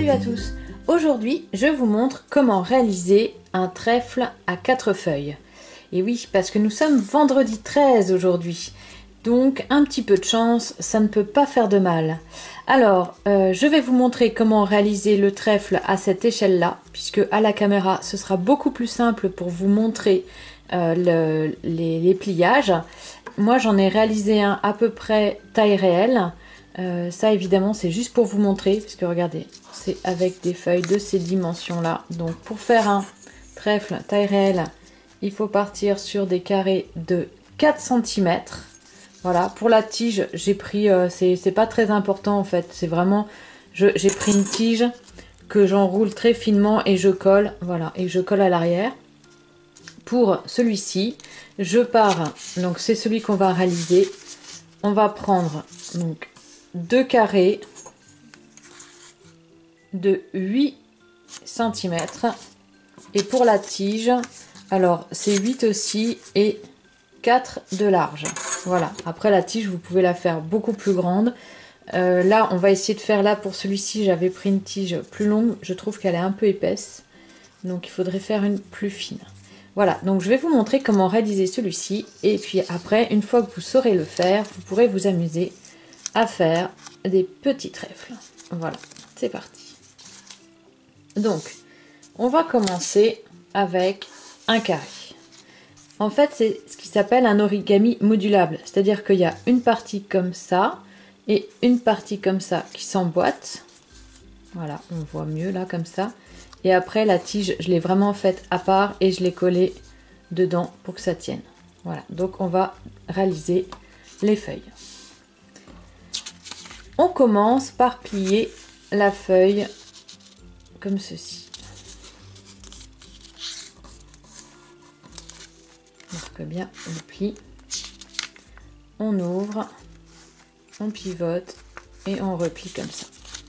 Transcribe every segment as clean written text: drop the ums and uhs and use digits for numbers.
Salut à tous! Aujourd'hui, je vous montre comment réaliser un trèfle à 4 feuilles. Et oui, parce que nous sommes vendredi 13 aujourd'hui. Donc, un petit peu de chance, ça ne peut pas faire de mal. Alors, je vais vous montrer comment réaliser le trèfle à cette échelle-là, puisque à la caméra, ce sera beaucoup plus simple pour vous montrer les pliages. Moi, j'en ai réalisé un à peu près taille réelle. Ça, évidemment, c'est juste pour vous montrer, parce que regardez, c'est avec des feuilles de ces dimensions-là. Donc, pour faire un trèfle taille réelle, il faut partir sur des carrés de 4 cm. Voilà, pour la tige, j'ai pris, c'est pas très important en fait, c'est vraiment, j'ai pris une tige que j'enroule très finement et je colle, voilà, et je colle à l'arrière. Pour celui-ci, je pars, donc c'est celui qu'on va réaliser, on va prendre donc 2 carrés de 8 cm, et pour la tige, alors c'est 8 aussi, et 4 de large. Voilà, après la tige vous pouvez la faire beaucoup plus grande. Là on va essayer de faire, là pour celui-ci j'avais pris une tige plus longue, je trouve qu'elle est un peu épaisse, donc il faudrait faire une plus fine. Voilà, donc je vais vous montrer comment réaliser celui-ci, et puis après, une fois que vous saurez le faire, vous pourrez vous amuser à faire des petits trèfles. Voilà, c'est parti. Donc on va commencer avec un carré. En fait, c'est ce qui s'appelle un origami modulable. C'est-à-dire qu'il y a une partie comme ça et une partie comme ça qui s'emboîte. Voilà, on voit mieux là comme ça. Et après, la tige, je l'ai vraiment faite à part et je l'ai collée dedans pour que ça tienne. Voilà, donc on va réaliser les feuilles. On commence par plier la feuille comme ceci. On marque bien le pli, on ouvre, on pivote et on replie comme ça.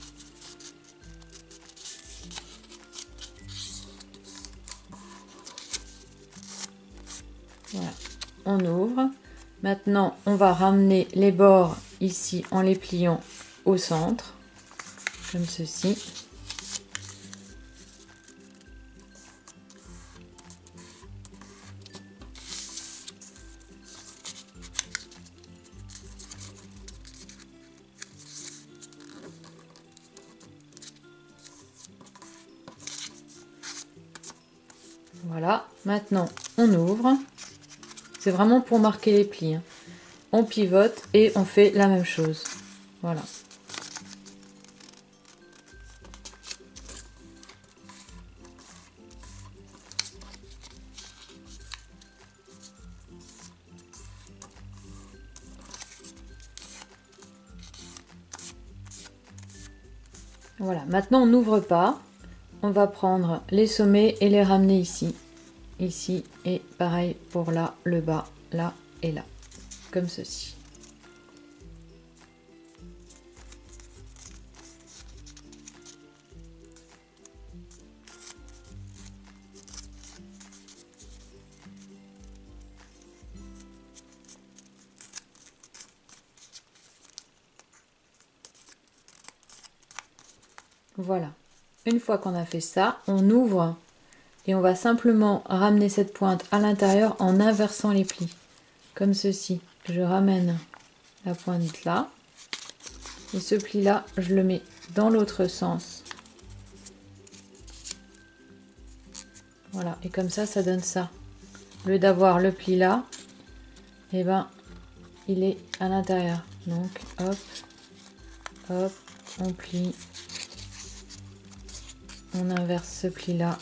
Voilà, on ouvre. Maintenant, on va ramener les bords ici en les pliant au centre, comme ceci. Voilà, maintenant on ouvre, c'est vraiment pour marquer les plis, hein. On pivote et on fait la même chose, voilà. Voilà, maintenant on n'ouvre pas, on va prendre les sommets et les ramener ici. Ici et pareil pour là, le bas, là et là, comme ceci. Voilà, une fois qu'on a fait ça, on ouvre et on va simplement ramener cette pointe à l'intérieur en inversant les plis, comme ceci. Je ramène la pointe là, et ce pli là, je le mets dans l'autre sens. Voilà, et comme ça, ça donne ça. Au lieu d'avoir le pli là, et ben, il est à l'intérieur. Donc, hop, hop, on plie. On inverse ce pli là.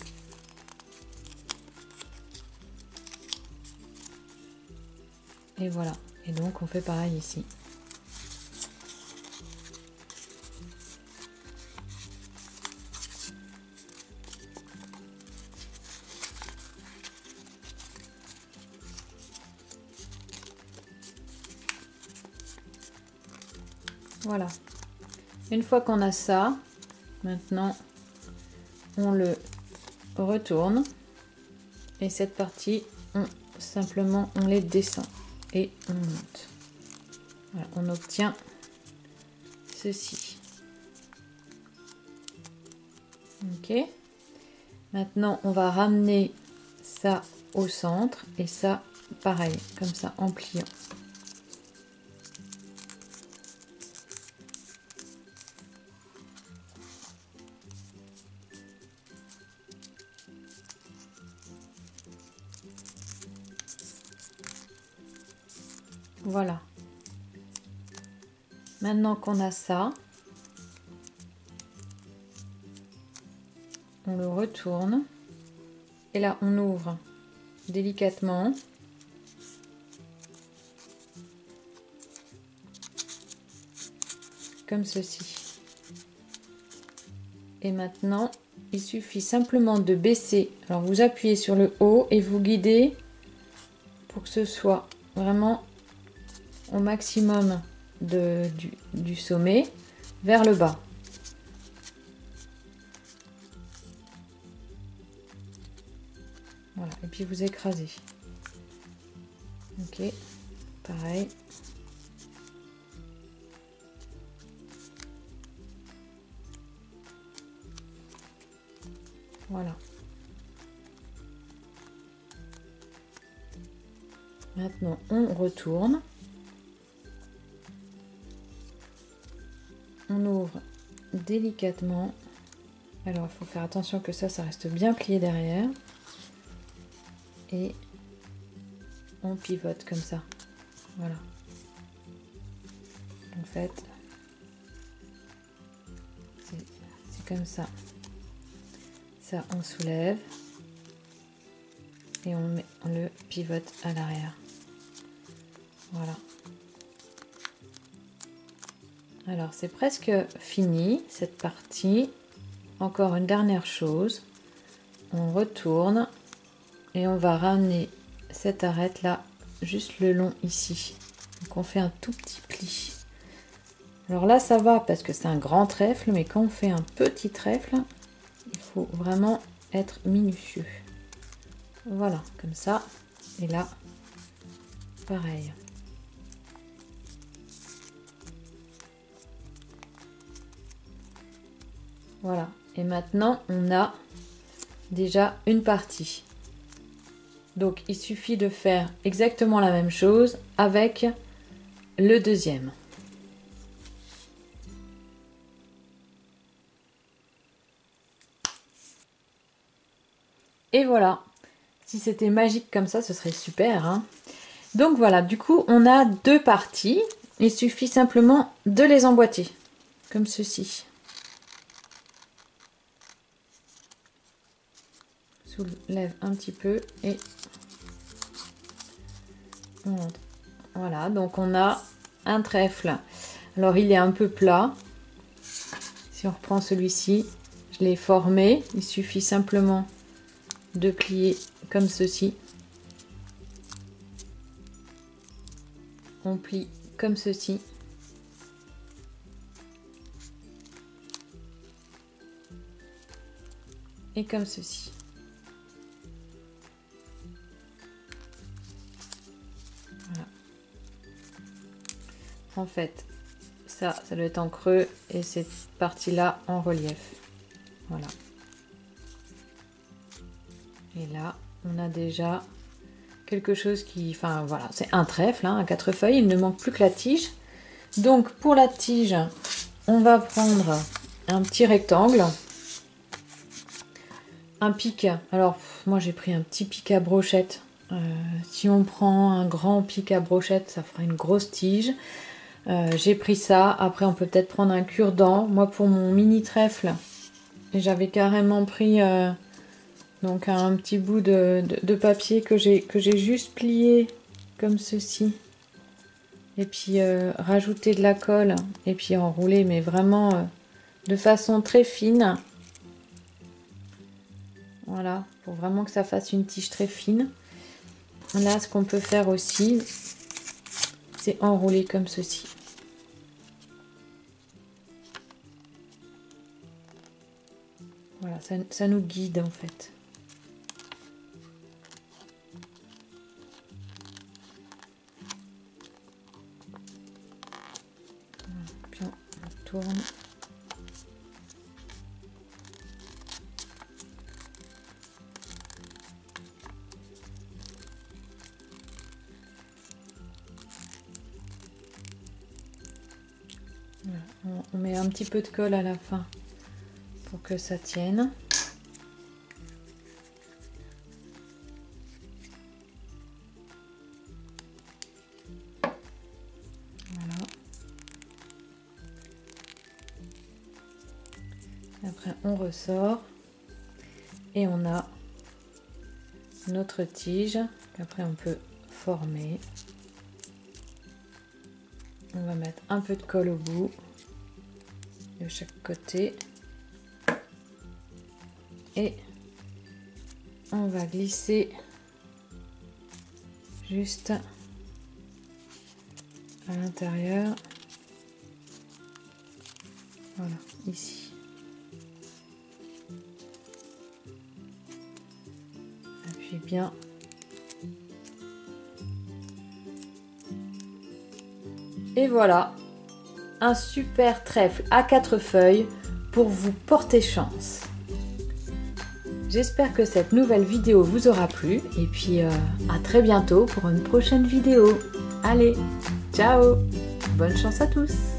Et voilà. Et donc on fait pareil ici. Voilà. Une fois qu'on a ça, maintenant on le retourne et cette partie, simplement on les descend et on monte. Voilà, on obtient ceci. Ok. Maintenant, on va ramener ça au centre et ça, pareil, comme ça, en pliant. Voilà. Maintenant qu'on a ça, on le retourne. Et là, on ouvre délicatement. Comme ceci. Et maintenant, il suffit simplement de baisser. Alors, vous appuyez sur le haut et vous guidez pour que ce soit vraiment au maximum du sommet vers le bas. Voilà, et puis vous écrasez. Ok, pareil. Voilà. Maintenant, on retourne. On ouvre délicatement. Alors, il faut faire attention que ça reste bien plié derrière. Et on pivote comme ça. Voilà. En fait, c'est comme ça. Ça, on soulève. Et on le pivote à l'arrière. Voilà. Alors, c'est presque fini, cette partie. Encore une dernière chose. On retourne. Et on va ramener cette arête là, juste le long ici. Donc on fait un tout petit pli. Alors là ça va parce que c'est un grand trèfle, mais quand on fait un petit trèfle, il faut vraiment être minutieux. Voilà, comme ça. Et là, pareil. Voilà. Et maintenant, on a déjà une partie. Donc, il suffit de faire exactement la même chose avec le deuxième. Et voilà. Si c'était magique comme ça, ce serait super, hein. Donc voilà, du coup, on a deux parties. Il suffit simplement de les emboîter, comme ceci. Soulève un petit peu et on monte. Voilà, donc on a un trèfle. Alors il est un peu plat. Si on reprend celui-ci, je l'ai formé. Il suffit simplement de plier comme ceci. On plie comme ceci. Et comme ceci. Voilà. En fait, ça doit être en creux et cette partie-là en relief. Voilà. Et là, on a déjà quelque chose qui... Enfin, voilà, c'est un trèfle, hein, à 4 feuilles. Il ne manque plus que la tige. Donc, pour la tige, on va prendre un petit rectangle. Un pic. Alors, moi, j'ai pris un petit pic à brochette. Si on prend un grand pic à brochette, ça fera une grosse tige. J'ai pris ça. Après, on peut peut-être prendre un cure-dent. Moi, pour mon mini trèfle, j'avais carrément pris donc un petit bout de papier que j'ai juste plié comme ceci. Et puis rajouter de la colle et puis enrouler, mais vraiment de façon très fine. Voilà, pour vraiment que ça fasse une tige très fine. Là, ce qu'on peut faire aussi, c'est enrouler comme ceci. Voilà, ça nous guide en fait. Voilà, puis on tourne. On met un petit peu de colle à la fin pour que ça tienne. Voilà. Après on ressort et on a notre tige qu'après on peut former. On va mettre un peu de colle au bout de chaque côté et on va glisser juste à l'intérieur, voilà, ici. Appuie bien. Et voilà, un super trèfle à 4 feuilles pour vous porter chance. J'espère que cette nouvelle vidéo vous aura plu et puis à très bientôt pour une prochaine vidéo. Allez, ciao, bonne chance à tous.